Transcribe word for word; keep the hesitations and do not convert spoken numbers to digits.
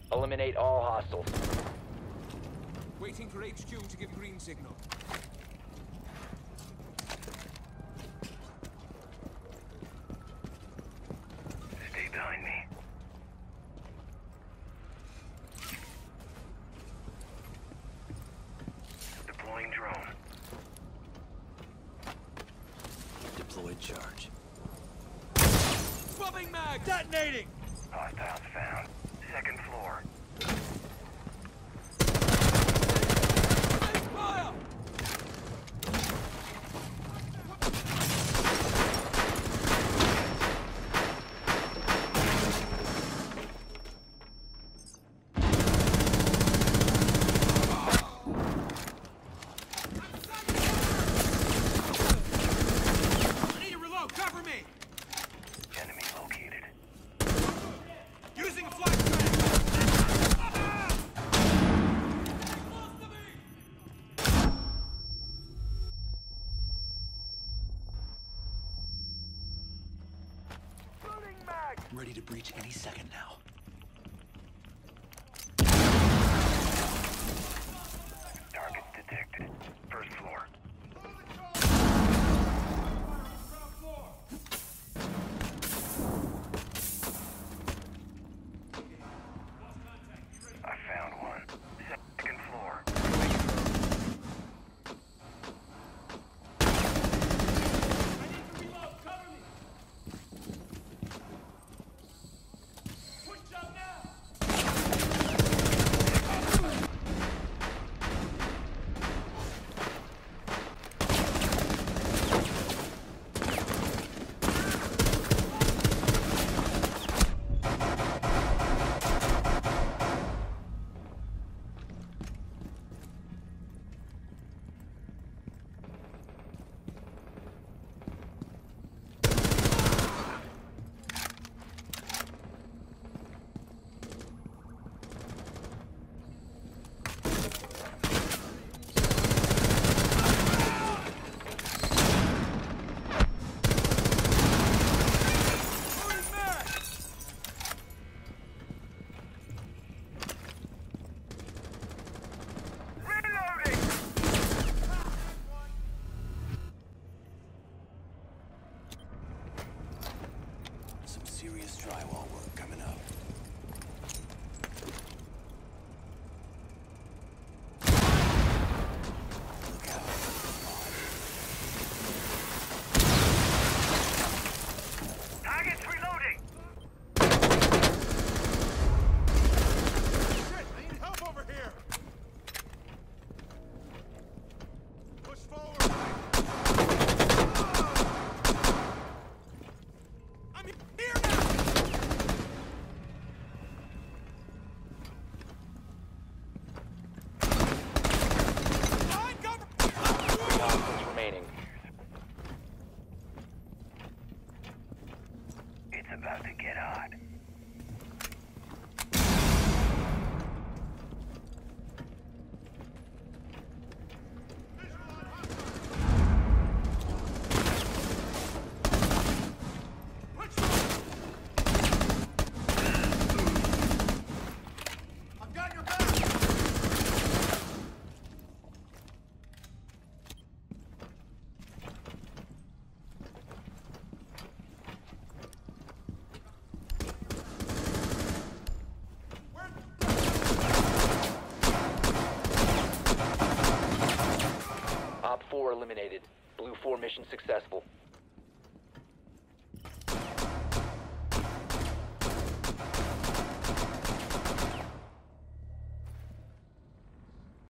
Eliminate all hostiles. Waiting for H Q to give green signal. Stay behind me. Deploying drone. Deployed charge. Swapping mag! Detonating! Hostiles found. Second floor. Fire! I need to reload. Cover me. Enemy located. Using a flashbang. Ready to breach any second now. Target detected. First floor. I found one. Second floor. Some serious drywall work coming up. Look out. Target's reloading! Shit, I need help over here. Push forward. I'm here now. Behind cover. Three hostiles remaining. It's about to get hot. I've got your back. Op four eliminated. Blue four mission successful.